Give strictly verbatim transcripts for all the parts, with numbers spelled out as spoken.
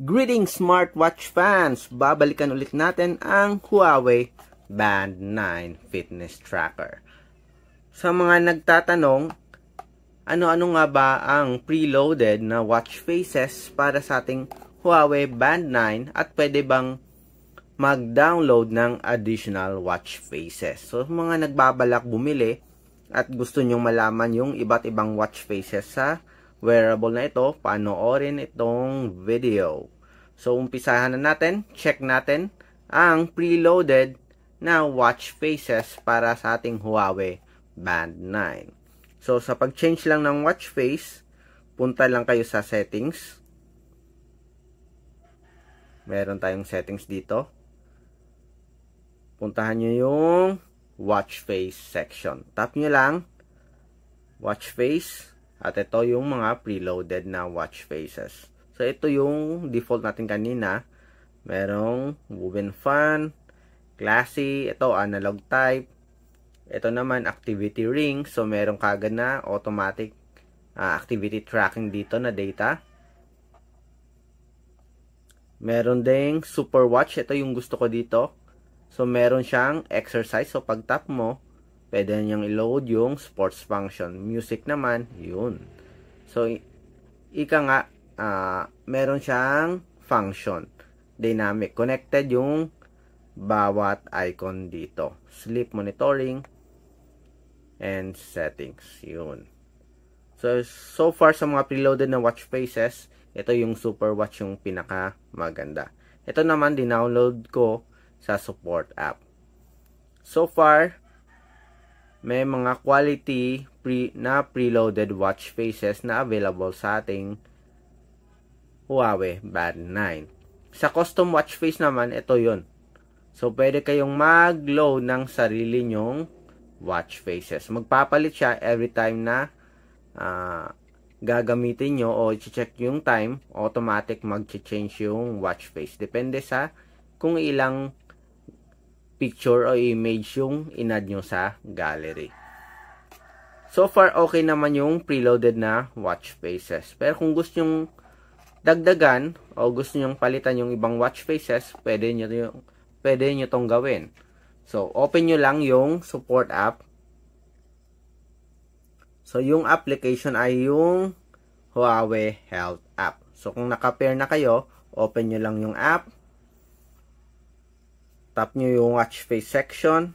Greetings smartwatch fans! Babalikan ulit natin ang Huawei Band nine Fitness Tracker. Sa mga nagtatanong, ano-ano nga ba ang preloaded na watch faces para sa ating Huawei Band nine at pwede bang mag-download ng additional watch faces? So, mga nagbabalak bumili at gusto nyong malaman yung iba't ibang watch faces sa wearable na ito, panoorin itong video. So, umpisahan na natin. Check natin ang preloaded na watch faces para sa ating Huawei Band nine. So, sa pag-change lang ng watch face, punta lang kayo sa settings. Meron tayong settings dito. Puntahan nyo yung watch face section. Tap nyo lang watch face. At ito yung mga preloaded na watch faces. So, ito yung default natin kanina. Merong woven fan, classy, ito analog type. Ito naman activity ring. So, merong kagad na automatic uh, activity tracking dito na data. Meron ding super watch. Ito yung gusto ko dito. So, meron siyang exercise. So, pag tap mo, pwede niyang i-load yung sports function. Music naman, yun. So, ika nga, uh, meron siyang function. Dynamic. Connected yung bawat icon dito. Sleep monitoring and settings. Yun. So, so far sa mga preloaded na watch faces, ito yung super watch yung pinaka maganda. Ito naman, dinownload ko sa support app. So far, may mga quality pre, na preloaded watch faces na available sa ating Huawei Band nine. Sa custom watch face naman, ito yun. So, pwede kayong mag-load ng sarili nyong watch faces. Magpapalit siya every time na uh, gagamitin nyo o i-check yung time, automatic mag-change yung watch face. Depende sa kung ilang picture o image yung inad nyo sa gallery. So far, okay naman yung preloaded na watch faces. Pero kung gusto nyong dagdagan o gusto nyong palitan yung ibang watch faces, pwede nyo, yung, pwede nyo tong gawin. So, open nyo lang yung support app. So, yung application ay yung Huawei Health app. So, kung naka-pair na kayo, open nyo lang yung app. Tap nyo yung watch face section.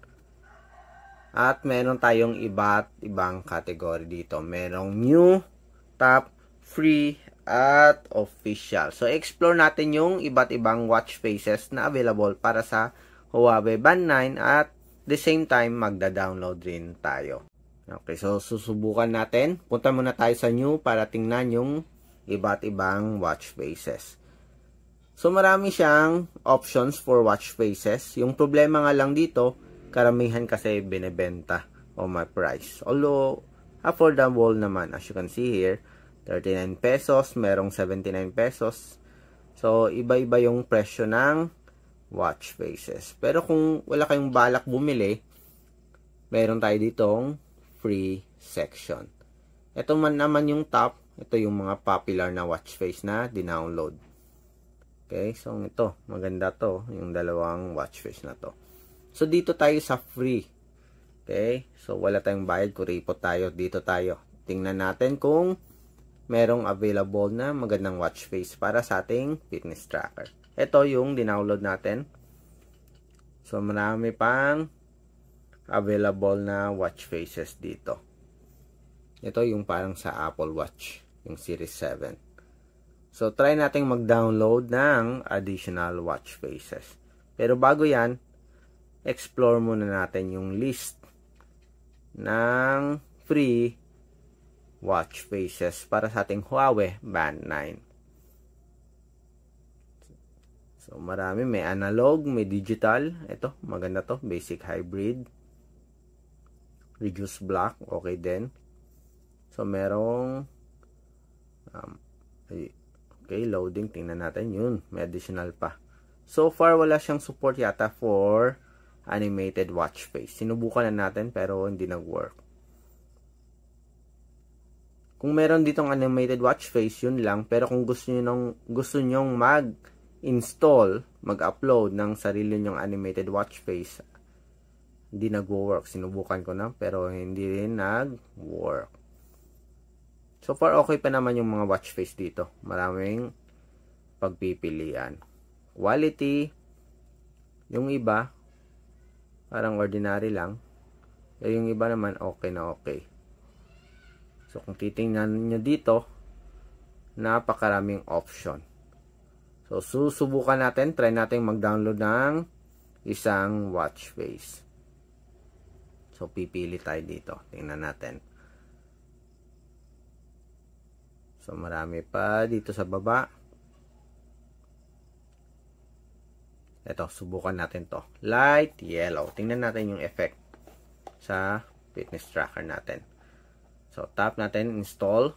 At meron tayong iba't ibang category dito. Merong new, top, free, at official. So, explore natin yung iba't ibang watch faces na available para sa Huawei Band nine at the same time, magda-download rin tayo. Okay, so susubukan natin. Punta muna tayo sa new para tingnan yung iba't ibang watch faces. So, marami siyang options for watch faces. Yung problema nga lang dito, karamihan kasi binebenta o may price. Although, affordable naman. As you can see here, thirty-nine pesos, merong seventy-nine pesos. So, iba-iba yung presyo ng watch faces. Pero kung wala kayong balak bumili, meron tayo ditong free section. Ito man naman yung top. Ito yung mga popular na watch face na dinownload. Okay, so ito, maganda to, yung dalawang watch face na to. So, dito tayo sa free. Okay, so wala tayong bayad, kuripot tayo, dito tayo. Tingnan natin kung merong available na magandang watch face para sa ating fitness tracker. Ito yung dinownload natin. So, marami pang available na watch faces dito. Ito yung parang sa Apple Watch, yung Series seven. So, try natin mag-download ng additional watch faces. Pero bago yan, explore muna natin yung list ng free watch faces para sa ating Huawei Band nine. So, marami. May analog, may digital. Ito, maganda to. Basic hybrid. Reduce black. Okay din. So, merong um, ay, okay, loading. Tingnan natin yun. May additional pa. So far, wala siyang support yata for animated watch face. Sinubukan na natin pero hindi nag-work. Kung meron ditong animated watch face, yun lang. Pero kung gusto nyo, nung, gusto nyong mag-install, mag-upload ng sarili nyong animated watch face, hindi nag-work. Sinubukan ko na, pero hindi rin nag-work. So far, okay pa naman yung mga watch face dito. Maraming pagpipilian. Quality, yung iba, parang ordinary lang. Eh, yung iba naman, okay na okay. So, kung titingnan nyo dito, napakaraming option. So, susubukan natin, try natin mag-download ng isang watch face. So, pipili tayo dito. Tingnan natin. So, marami pa dito sa baba. Ito, subukan natin to. Light yellow. Tingnan natin yung effect sa fitness tracker natin. So, tap natin, install.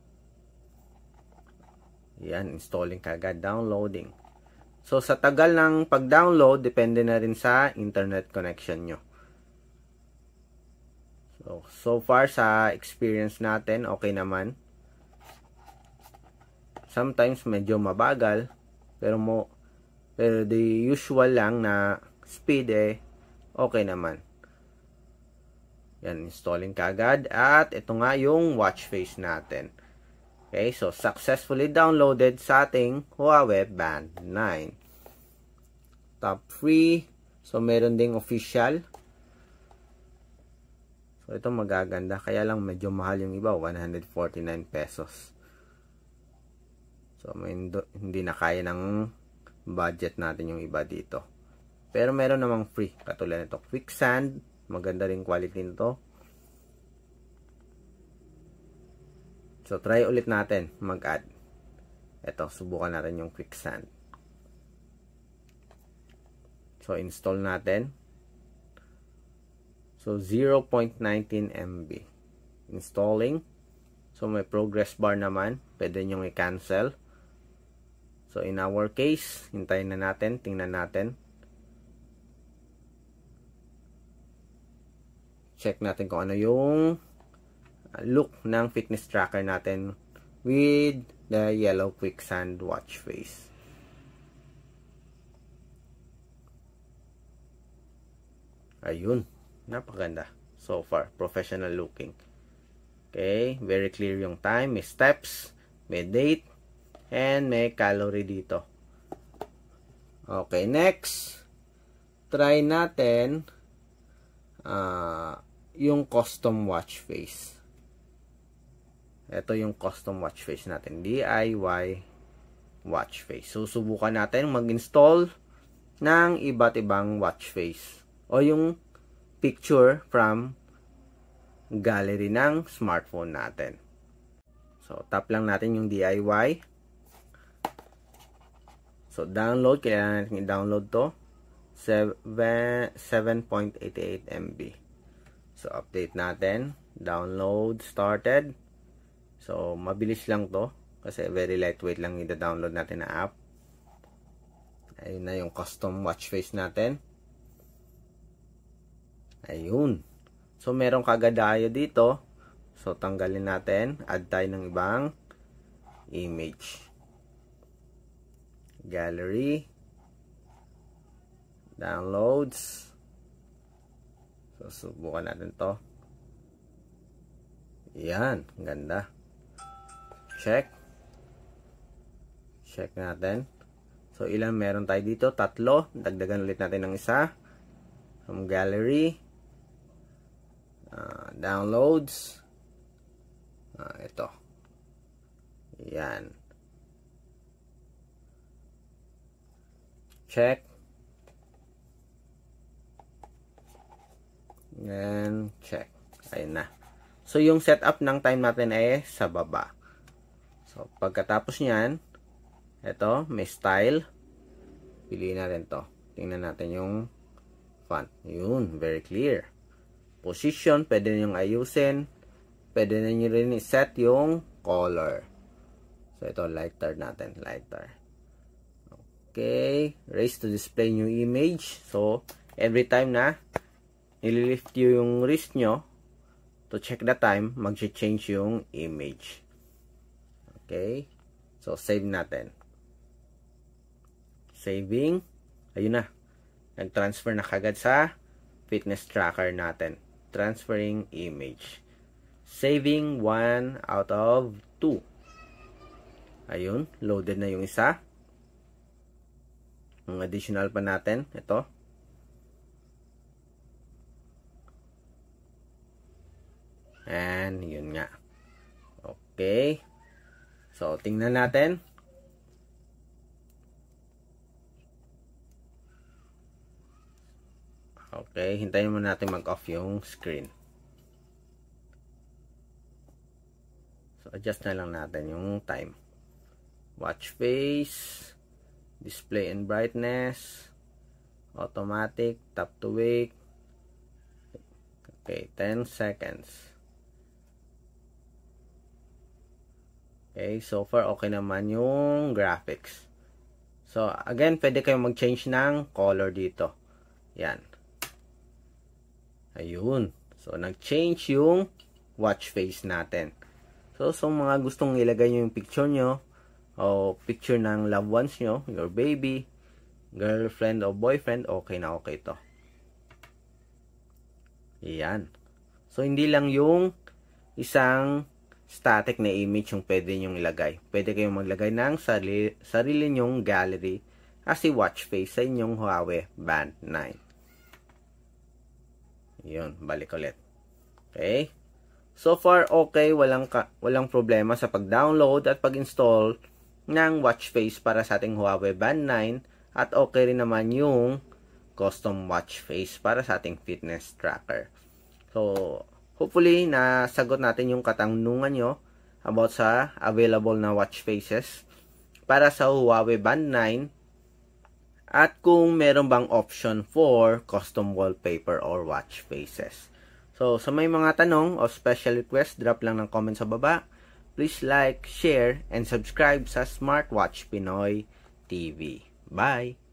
Yan, installing kagad, downloading. So, sa tagal ng pag-download, depende na rin sa internet connection nyo. So, so far sa experience natin, okay naman. Sometimes medyo mabagal, pero mo pero the usual lang na speed eh okay naman. Yan, installing kagad. At ito nga yung watch face natin. Okay, so successfully downloaded sa ating Huawei Band nine. Top free. So meron ding official. So ito magaganda. Kaya lang medyo mahal yung iba. one hundred forty-nine pesos. So may hindi na kaya ng budget natin yung iba dito. Pero meron namang free. Katulad nito. Quicksand. Maganda rin quality nito. So, try ulit natin mag-add. Ito, subukan natin yung Quicksand. So, install natin. So, zero point one nine M B. Installing. So, may progress bar naman. Pwede nyong i-cancel. So, in our case, hintayin na natin. Tingnan natin. Check natin kung ano yung look ng fitness tracker natin with the yellow Quicksand watch face. Ayun, napakaganda. So far, professional looking. Okay, very clear yung time, may steps, may date, and may calorie dito. Okay, next, try natin uh, yung custom watch face. Ito yung custom watch face natin. D I Y watch face. Susubukan natin mag-install ng iba't ibang watch face. O yung picture from gallery ng smartphone natin. So, tap lang natin yung D I Y. So, download. Kailangan natin i-download to. seven point eight eight M B. So, update natin. Download started. So, mabilis lang to. Kasi very lightweight lang i-download natin na app. Ayun na yung custom watch face natin. Ayun. So, meron kagadayo dito. So, tanggalin natin. Add tayo ng ibang image. Gallery. Downloads. So, subukan natin to. Yan. Ganda. Check. Check natin. So, ilan meron tayo dito? Tatlo. Dagdagan ulit natin ng isa. From gallery. Uh, downloads. Uh, ito. Yan. Check. And check. Ayun na. So, yung setup ng time natin ay sa baba. So, pagkatapos nyan, ito, may style. Piliin natin to. Tingnan natin yung font. Yun, very clear. Position, pwede nyo ayusin. Pwede nyo rin i-set yung color. So, ito, lighter natin. Lighter. Okay. Raise to display new image. So, every time na ililift nyo yung wrist nyo, to check the time, mag-change yung image. Okay? So, save natin. Saving. Ayun na. Nag-transfer na kagad sa fitness tracker natin. Transferring image. Saving one out of two. Ayun. Loaded na yung isa. Ang additional pa natin. Ito. And yun nga. Okay. So, tingnan natin. Okay, hintayin mo natin mag-off yung screen. So, adjust na lang natin yung time. Watch face, display and brightness, automatic, tap to wake. Okay, ten seconds. Okay, so far okay naman yung graphics. So, again, pwede kayong mag-change ng color dito. Yan. Ayun. So, nag-change yung watch face natin. So, so mga gustong ilagay nyo yung picture nyo, o picture ng loved ones nyo, your baby, girlfriend o boyfriend, okay na okay to. Yan. So, hindi lang yung isang static na image yung pwede nyong ilagay. Pwede kayong maglagay ng sarili, sarili nyong gallery as a watch face sa inyong Huawei Band nine. Yun, balik ulit. Okay? So far, okay. Walang, ka, walang problema sa pag-download at pag-install ng watch face para sa ating Huawei Band nine. At okay rin naman yung custom watch face para sa ating fitness tracker. So, hopefully, nasagot natin yung katanungan nyo about sa available na watch faces para sa Huawei Band nine at kung meron bang option for custom wallpaper or watch faces. So, sa may mga tanong o special request, drop lang ng comment sa baba. Please like, share, and subscribe sa Smartwatch Pinoy T V. Bye!